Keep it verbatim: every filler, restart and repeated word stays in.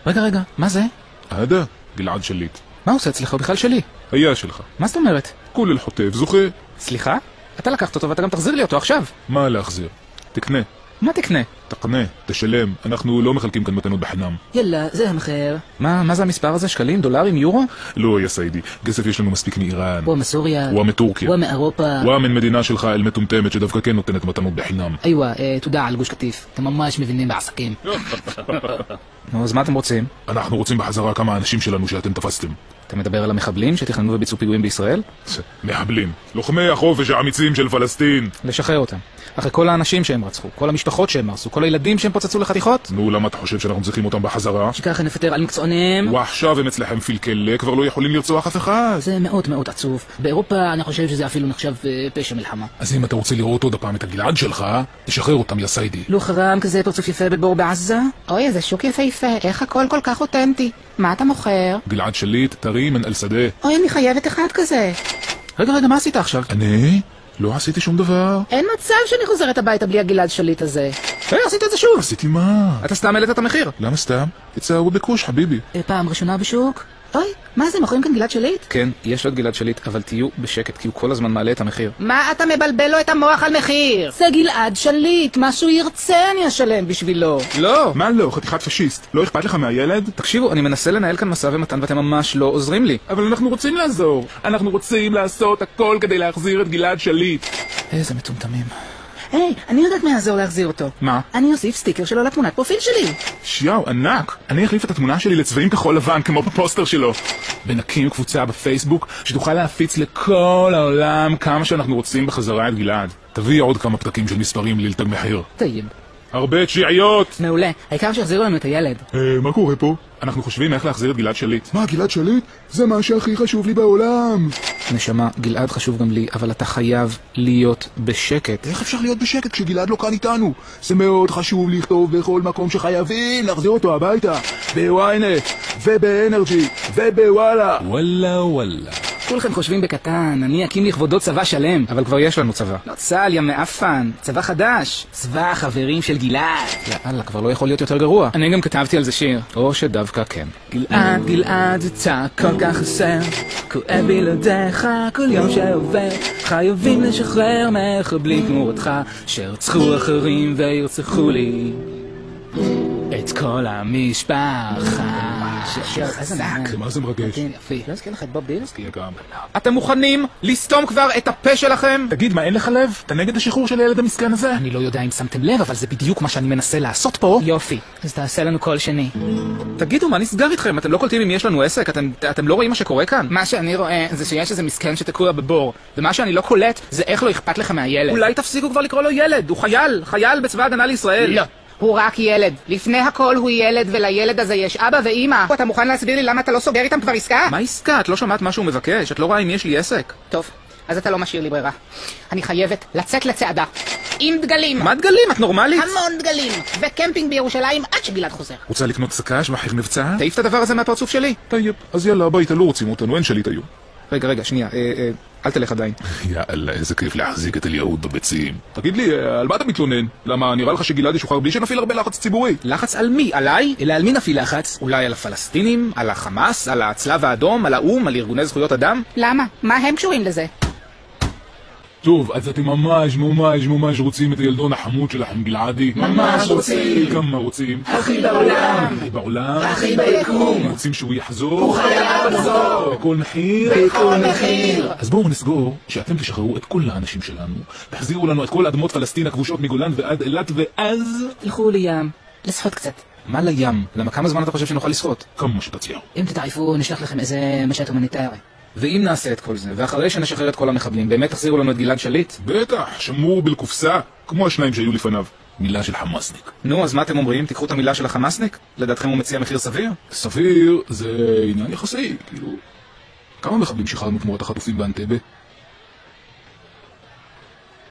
רגע, רגע, מה זה? هذا גלעד שליט. מה הוא עושה אצלך? הוא בכלל שלי. היה שלך. מה זאת אומרת? כול אל-חוטף זוכה. סליחה? אתה לקחת אותו ואתה גם תחזיר לי אותו עכשיו. מה להחזיר? תקנה. מה תקנה? תקנה, תשלם. אנחנו לא מחלקים כאן מתנות בחינם. יאללה, זה המחיר. מה, מה זה המספר הזה? שקלים? דולרים? יורו? לא, יא סיידי. כסף יש לנו מספיק מאיראן. הוא מסוריה. הוא מטורקיה. הוא מאירופה. הוא מן מדינה שלך אל מטומטמת שדווקא כן נותנת מתנות בחינם. איווה, תודה על גוש קטיף. אתם ממש מבינים בעסקים. נו, אז מה אתם רוצים? אנחנו רוצים בחזרה כמה אנשים שלנו שאתם תפסתם. אתה מדבר על המחבלים שתכננו וביצעו פיגועים בישראל? מחבלים. לוחמי החופש האמיצים של פלסטין. לשחרר אותם. אחרי כל האנשים שהם רצחו, כל המשפחות שהם הרסו, כל הילדים שהם פוצצו לחתיכות? נו, למה אתה חושב שאנחנו צריכים אותם בחזרה? שככה נפטר על מקצוענים. ועכשיו הם אצלכם פילקלה, כבר לא יכולים לרצוח אף אחד. זה מאוד מאוד עצוב. באירופה אני חושב שזה אפילו נחשב פשע מלחמה. אז אם אתה רוצה לראות עוד הפעם את הגלעד שלך, תשחרר אותם, יא סיידי. לא חרם כזה פרצוף יפה בבור בעזה? אוי, איזה שוק יפהפה, איך הכל כל כך אותנטי. מה אתה מוכר? גלעד שליט, טרי מן אל שדה. אוי, אני חייבת אחד כזה. רגע, רגע, מה עשית עכשיו? אני? לא עשיתי שום דבר. אין מצב שאני חוזרת הביתה בלי הגלעד שליט הזה. היי, עשית את זה שוב. עשיתי מה? אתה סתם העלית את המחיר. למה סתם? תצאו בקוש, חביבי. פעם ראשונה בשוק? אוי, מה זה, מוכרים כאן גלעד שליט? כן, יש עוד גלעד שליט, אבל תהיו בשקט, כי הוא כל הזמן מעלה את המחיר. מה אתה מבלבל לו את המוח על מחיר? זה גלעד שליט, מה שהוא ירצה אני אשלם בשבילו. לא! מה לא? חתיכת פשיסט. לא אכפת לך מהילד? תקשיבו, אני מנסה לנהל כאן מסע ומתן ואתם ממש לא עוזרים לי. אבל אנחנו רוצים לעזור. אנחנו רוצים לעשות הכל כדי להחזיר את גלעד שליט. איזה מטומטמים. היי, אני יודעת מה יעזור להחזיר אותו. מה? אני אוסיף סטיקר שלו לתמונת פרופיל שלי. שיאו, ענק. אני אחליף את התמונה שלי לצבעים כחול לבן כמו בפוסטר שלו. ונקים קבוצה בפייסבוק שתוכל להפיץ לכל העולם כמה שאנחנו רוצים בחזרה את גלעד. תביא עוד כמה פתקים של מספרים לילתג מחיר. טייב. הרבה תשיעיות. מעולה, העיקר שיחזירו לנו את הילד. אה, מה קורה פה? אנחנו חושבים איך להחזיר את גלעד שליט. מה, גלעד שליט? זה מה שהכי חשוב לי בעולם. נשמה, גלעד חשוב גם לי, אבל אתה חייב להיות בשקט. איך אפשר להיות בשקט כשגלעד לא כאן איתנו? זה מאוד חשוב לכתוב בכל מקום שחייבים להחזיר אותו הביתה. בוויינט, ובאנרג'י, ובוואלה. וואלה וואלה. כולכם חושבים בקטן, אני אקים לכבודו צבא שלם. אבל כבר יש לנו צבא. לא צה"ל, יא מאפן, צבא חדש. צבא החברים של גלעד. יאללה, כבר לא יכול להיות יותר גרוע. אני גם כתבתי על זה שיר. או שדווקא כן. גלעד, גלעד, אתה כל כך חסר. כואב בלעדיך כל יום שעובר. חייבים לשחרר מחבלים תמורתך, שרצחו אחרים וירצחו לי את כל המשפחה. מה זה מרגש? יפי. לא אזכיר לך את בוב דילן? תהיה גם. אתם מוכנים לסתום כבר את הפה שלכם? תגיד, מה אין לך לב? אתה נגד השחרור של הילד המסכן הזה? אני לא יודע אם שמתם לב, אבל זה בדיוק מה שאני מנסה לעשות פה. יופי, אז תעשה לנו קול שני. תגידו, מה נסגר איתכם? אתם לא קולטים אם יש לנו עסק? אתם, אתם לא רואים מה שקורה כאן? מה שאני רואה זה שיש איזה מסכן שתקוע בבור, ומה שאני לא קולט זה איך לא אכפת לך מהילד. אולי תפסיקו כבר לקרוא לו ילד, הוא חייל, חייל בצבא הגנה לישראל. לא, הוא רק ילד. לפני הכל הוא ילד, ולילד הזה יש אבא ואמא. אתה מוכן להסביר לי למה אתה לא סוגר איתם כבר עסקה? מה עסקה? את לא שמעת מה שהוא מבקש? את לא רואה אם יש לי עסק? טוב, אז אתה לא משאיר לי ברירה. אני חייבת לצאת לצעדה. עם דגלים. מה דגלים? את נורמלית? המון דגלים. וקמפינג בירושלים עד שגלעד חוזר. רוצה לקנות סקאש מחיר מבצע? תעיף את הדבר הזה מהפרצוף שלי. טייב, אז יאללה, הביתה, לא רוצים אותנו, אין שליט היום. רגע, רגע, שנייה, אה, אה, אל תלך עדיין. יאללה, איזה כיף להחזיק את אליהוד בביצים. תגיד לי, על מה אתה מתלונן? למה, נראה לך שגלעד ישוחרר בלי שנפעיל הרבה לחץ ציבורי? לחץ על מי? עליי? אלא על מי נפעיל לחץ? אולי על הפלסטינים? על החמאס? על הצלב האדום? על האום? על ארגוני זכויות אדם? למה? מה הם קשורים לזה? טוב, אז אתם ממש ממש ממש רוצים את הילדון החמוד שלכם גלעדי? ממש רוצים. כמה רוצים? הכי בעולם. הכי בעולם? הכי ביקום. רוצים שהוא יחזור? הוא חייב לחזור. בכל מחיר? בכל מחיר. אז בואו נסגור שאתם תשחררו את כל האנשים שלנו, תחזירו לנו את כל אדמות פלסטין הכבושות מגולן ועד אילת, ואז... תלכו לים, לשחות קצת. מה לים? למה כמה זמן אתה חושב שנוכל לשחות? כמה שתציעו. אם תתעייפו נשלח לכם איזה משט הומניטרי. ואם נעשה את כל זה, ואחרי שנשחרר את כל המחבלים, באמת תחזירו לנו את גלעד שליט? בטח, שמור בלקופסה, כמו השניים שהיו לפניו. מילה של חמאסניק. נו, אז מה אתם אומרים? תיקחו את המילה של החמאסניק? לדעתכם הוא מציע מחיר סביר? סביר זה עניין יחסי, כאילו... כמה מחבלים שחררנו תמורת החטופים באנטבה?